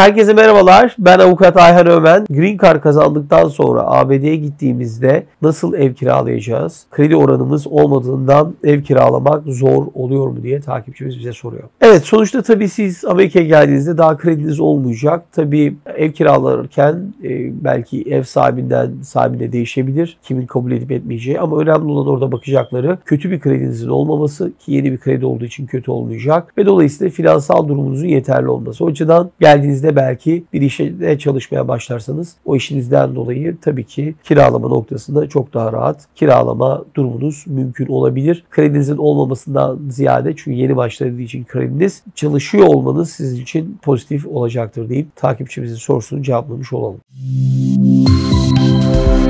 Herkese merhabalar. Ben avukat Ayhan Ömen. Green Card kazandıktan sonra ABD'ye gittiğimizde nasıl ev kiralayacağız? Kredi oranımız olmadığından ev kiralamak zor oluyor mu diye takipçimiz bize soruyor. Evet, sonuçta tabii siz Amerika'ya geldiğinizde daha krediniz olmayacak. Tabii ev kiralarken belki ev sahibine değişebilir. Kimin kabul edip etmeyeceği, ama önemli olan orada bakacakları kötü bir kredinizin olmaması, ki yeni bir kredi olduğu için kötü olmayacak ve dolayısıyla finansal durumunuzun yeterli olması. O açıdan geldiğinizde belki bir işte çalışmaya başlarsanız o işinizden dolayı tabii ki kiralama noktasında çok daha rahat kiralama durumunuz mümkün olabilir. Kredinizin olmamasından ziyade, çünkü yeni başladığı için krediniz, çalışıyor olmanız sizin için pozitif olacaktır deyip takipçimizin sorusunu cevaplamış olalım.